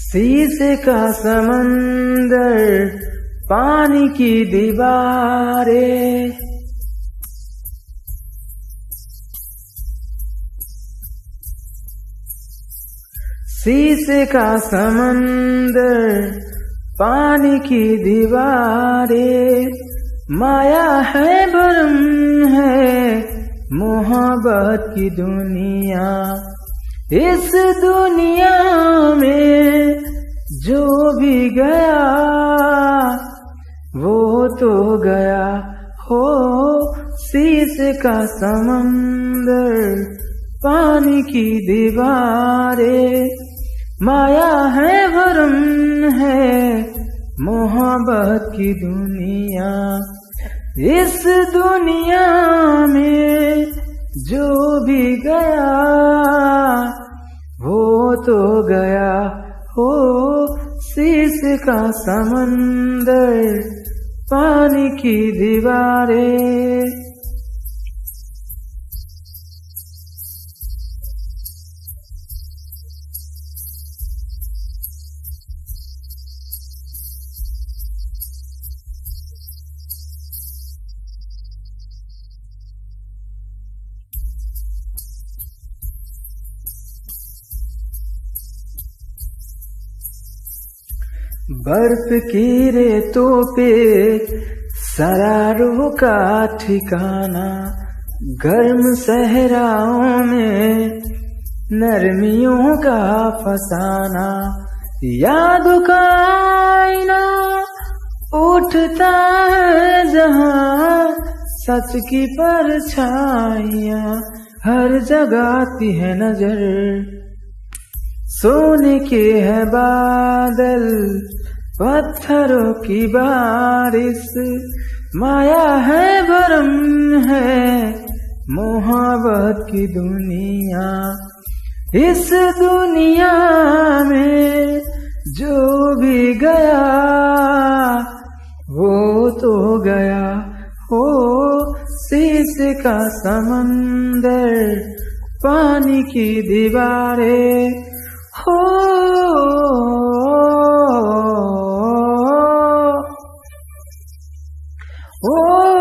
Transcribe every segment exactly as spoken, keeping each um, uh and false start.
शीशे का समंदर, पानी की दीवारें, शीशे का समंदर, पानी की दीवारें, माया है भरम है मोहब्बत की दुनिया। इस दुनिया में जो भी गया वो तो गया हो। शीशे का समंदर, पानी की दीवारें, माया है भरम है मोहब्बत की दुनिया। इस दुनिया में जो भी गया वो तो गया हो। शीशे का समंदर, पानी की दीवारें। बर्फ की रेतों पे सरारों का ठिकाना, गर्म सहराओं में नरमियों का फसाना। यादों का आईना उठता है जहां, सच की परछाइयां हर जगह आती है नजर। सोने के है बादल, पत्थरों की बारिश, माया है भरम है मोहब्बत की दुनिया। इस दुनिया में जो भी गया वो तो गया हो। शीशे का समंदर, पानी की दीवारें हो। ओ,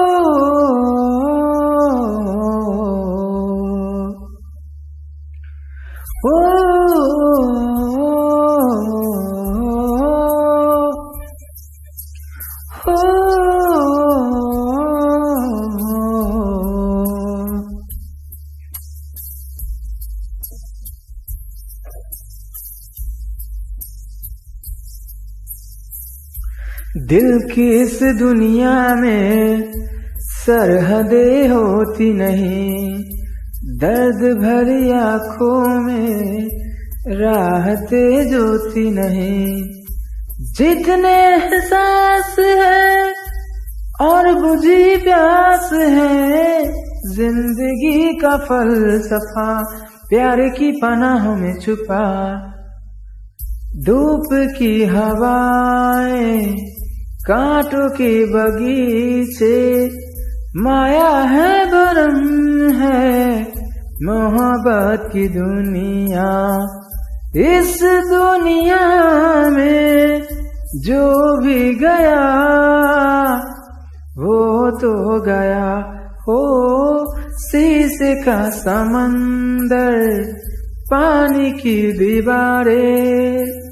ओ, दिल की इस दुनिया में सरहदें होती नहीं, दर्द भरी आँखों में राहतें जोती नहीं। जितने एहसास है और बुझी प्यास है, जिंदगी का फलसफा प्यार की पनाहों में छुपा। धूप की हवाएं, कांटों के बगीचे, माया है भरम है मोहब्बत की दुनिया। इस दुनिया में जो भी गया वो तो गया हो। शीशे का समंदर, पानी की दीवारें।